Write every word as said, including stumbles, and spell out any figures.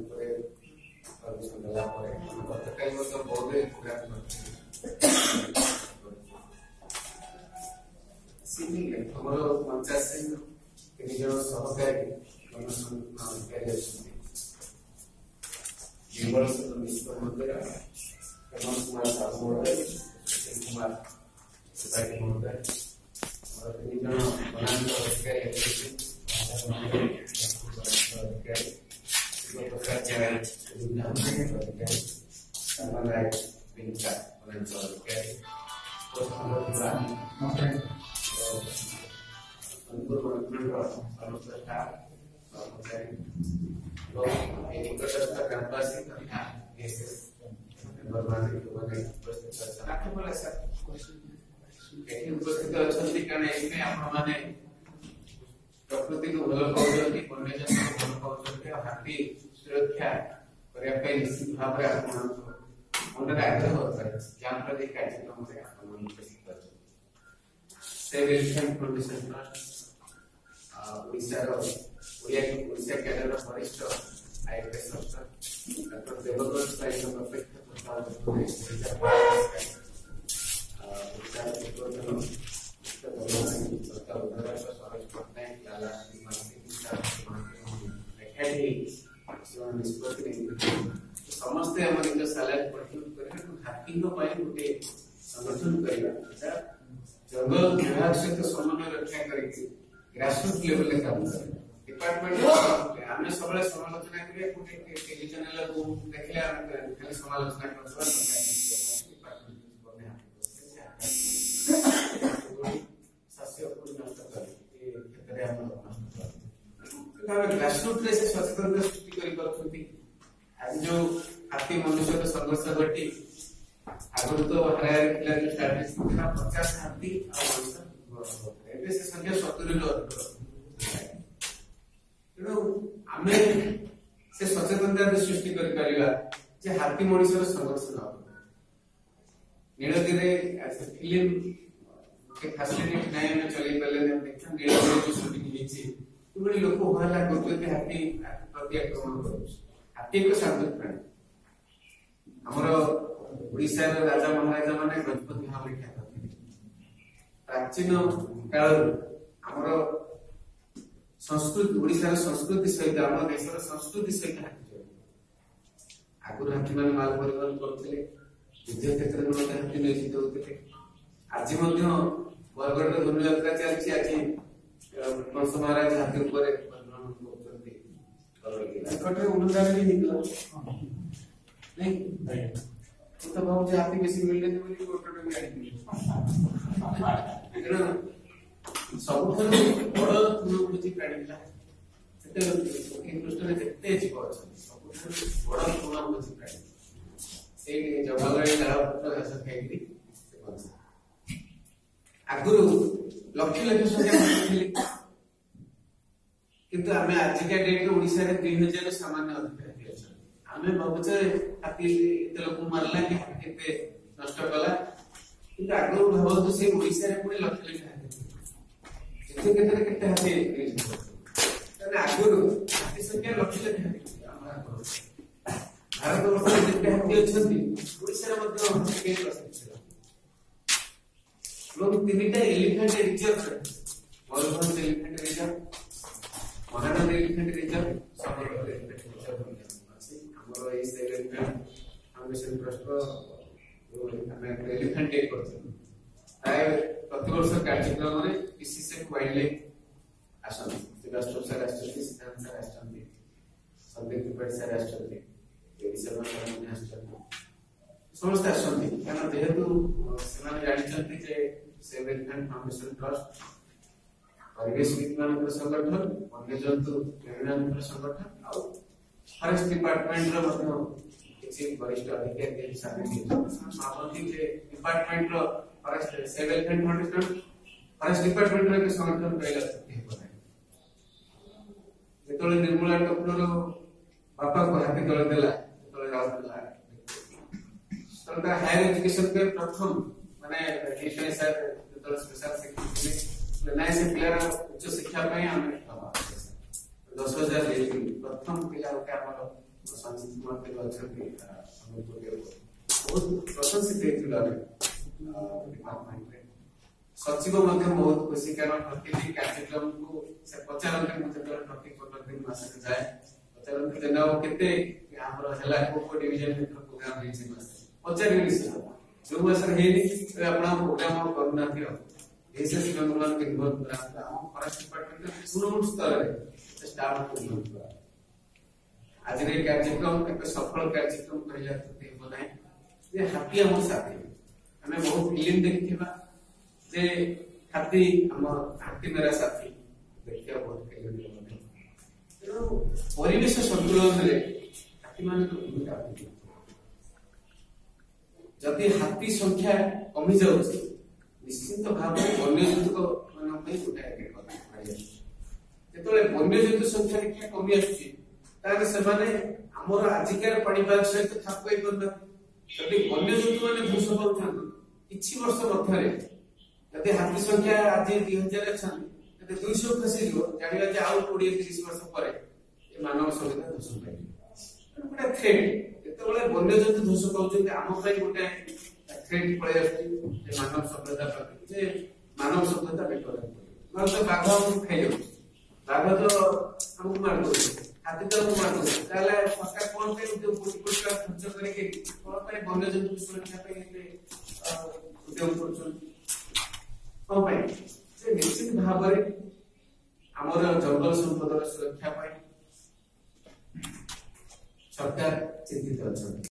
ଉପରେ ସର୍ଭିସ ଦେଲା ପରେ ଆମେ ଗତକାଲି ମଧ୍ୟ ବହୁତ ପ୍ରୋଗ୍ରାମ କରିଥିଲୁ। ଆମର ପଞ୍ଚାଅଶୀ ତିନି ଜଣ ସହକାରୀ ଗଣଶିକ୍ଷଣ ଅଧିକାରୀ ଅଛନ୍ତି। ନିର୍ବଳ ମିଶ୍ର ମହୋଦୟ, ହେମନ୍ତ କୁମାର ସାହୁ ମହୋଦୟ, ସୁଶୀଲ କୁମାର ତ୍ରିପାଠୀ ମହୋଦୟ, ଆମର ତିନି ଜଣ ବନାଞ୍ଚଳ ଅଧିକାରୀ ଅଛନ୍ତି। ଅଧିକାରୀ ଶିବପ୍ରସାଦ ଜୟ ଅଧିକାରୀ, ସାମଲ ରାୟ ପିଙ୍କା ବନାଞ୍ଚଳ ଅଧିକାରୀ, सोनपुर समस्त स्टाफ कर्मचारी निकटस्थ ग्रामवासी तथा उपस्थित अच्छा कारण आपने प्रकृति को भल पाँच वन्यजन को भल पाँच हाथी सुरक्षा करने निश्चित भाव में मन में आग्रह जहाँ प्रति कार्यक्रम उपस्थित अच्छा फाउंडेशन ट्रस्ट ओडिशार ओडिया ओडिशा कैडर वरिष्ठ आईएएस अफसर डॉक्टर देवव्रत साई अपेक्षा समस्ते आम निज सैलरी कंट्रीब्यूट करें हाथी गोटे संगठन करवा जंगल विभाग सहित समन्वय रक्षा करके ग्रासरूट लेवल ले काम करे। डिपार्टमेंट आमे सबले समालोचना करे कोटे टेलीविजन ला को देखले आमे खाली समालोचना करबा डिपार्टमेंट बने सस्य पूर्ण नष्ट करे ए क्षेत्र हम नष्ट ग्रासरूट ले से सचेतनता सृष्टि करी करथुती। आज जो हाथी मनुष्य तो संघर्ष घटी आगुरी तो हरायर किला जो स्टैटिस्टिक्स था पचास हाथी एबे से संख्या सत्तरी रो तेणु आमे से सचेतनता सृष्टि करि परिबा जे हाथी मनुष्यर संघर्ष न नीलगिरी एज ए फिल्म के फैसिलिटी नहीं में चली पले ने देखा नीलगिरी जो शूटिंग हिची तुबड़ी लोक होला करते हाथी प्रति आक्रमण करू हाथी को शांत प्राणी हमर ओडिशा राजा महाराजा माने गजपति भाव ख्यात थे। प्राचीन काल हमर संस्कृति ओडिशा संस्कृति सहित हम देशर संस्कृति सहित हाथी आगुर हाथी मान माल परिवहन करते युद्ध क्षेत्र में हाथी नियोजित होते। आज बरगढ़ धनु यात्रा चलती आज कंस महाराज हाथी ऊपर करते उन्नदान भी निकला नहीं तो बहुत हाथी बेसी मिलने बोली कोटो में आनी सब बड़ तृणभोजी प्राणी हिंदुस्तान जिते जीव अच्छा सब बड़ तृणभोजी प्राणी से जंगल घास खाई आगुरी लक्ष लक्ष संख्या किंतु आम आजिका डेट ओडिशा रे तीन हजार सामान्य अधिकारी अच्छा आम भावुचे हाथी एत लोक मारला कि हाथी एत नष्ट कला किंतु आगु भावतु से ओडिशा रे पुणी लक्ष लक्ष हाथी एत केते केते हाथी तने आगु हाथी संख्या लक्ष लक्ष हाथी भारत वर्ष जेते हाथी अछंती ओडिशा रे मध्ये हाथी के प्रसिद्ध लोग तीनटा elephant reserve Mayurbhanj elephant reserve Mahanadi elephant reserve Sabargarh elephant reserve अछि हमरो ए सेवन फाउंडेशन ट्रस्ट को हमें एलिफेंट डे करते प्राय प्रति वर्ष कार्यक्रम रे पीसीसी वाइल्ड लाइफ आसन राष्ट्र सर राष्ट्रपति सिद्धांत सर राष्ट्रपति संदीप त्रिपाठी सर राष्ट्रपति ए विषय में समस्त आसंती कारण जेहेतु सेना जानि चलती जे सेवन फाउंडेशन ट्रस्ट परिवेशविद मान संगठन वन्य जंतु प्रेमी संगठन और फॉरेस्ट डिपार्टमेंट रो मध्ये किछि वरिष्ठ अधिकारी के साथ सामंती जे डिपार्टमेंट रो forest seven foundation forest department रो संगठन पहिला सकते है जेतोले निर्मला टोपलो रो बापा को हाथी तळे देला जेतोले राउतला सरकार हायर एजुकेशन के प्रथम माने टीचर सर जेतोले स्पेशल सेक्रेटरी नाइ से पिला उच्च शिक्षा पई हम दस हजार ले प्रथम पिला के हमर संजीत कुमार के अच्छा बहुत प्रशंसित डिपार्टमेंट में सचिव बहुत खुशी कारण प्रति कार्यक्रम को से पचारते प्रत्येक पंद्रह मास जाए पचारते दिन केते हमर हला को को डिवीजन में प्रोग्राम हेछि मास पचार जो मास हेनी अपना प्रोग्राम करना थी एसएस गंगमान के बहुत बड़ा हम फॉरेस्ट डिपार्टमेंट में सुनोट स्तर रे स्टाफ को आज रे कार्यक्रम एक सफल कार्यक्रम कहला तो बनाए जे हाथी हम साथी हमें बहुत फिल्म देखिबा जे हाथी हम हाथी मेरा साथी देखिया बहुत फिल्म देखिबा परिवेश संतुलन रे हाथी माने तो भूमिका जदि हाथी संख्या कमी जाउछि निश्चित भाव वन्य जंतु मान पे उठाए के कथा जेतले वन्य जंतु संख्या देखिया कमी आछि तारे सेमाने हमर आजिकार पाणीपाग सहित खाप पाई करना जदि वन्य जंतु माने ध्वंस पाउछन किछि वर्ष मध्यरे जदि हाथी संख्या आज दो हज़ार अछन जदि दो सौ खसी जो जानिबा जे आउ बीस तीस वर्ष परे ए मानव सभ्यता ध्वंस पाई गोटे थ्रेट जेतले वन्य जंतु ध्वंस पाउछन हम पई गोटे थ्रेट पळे आछि जे मानव सभ्यता प्रति जे मानव सभ्यता बेटर न तो बाघ हम खाइ जाउ बाघ तो हम मार दो हाथी तो हम मार दो ताले सरकार कोन पे उद्योग कोटी कोटी खर्च करे के कोन पे वन्य जंतु सुरक्षा पे उद्योग करछन कोन पे से निश्चित भाव रे हमर जंगल संपदर सुरक्षा पाई सरकार चिंतित अछन।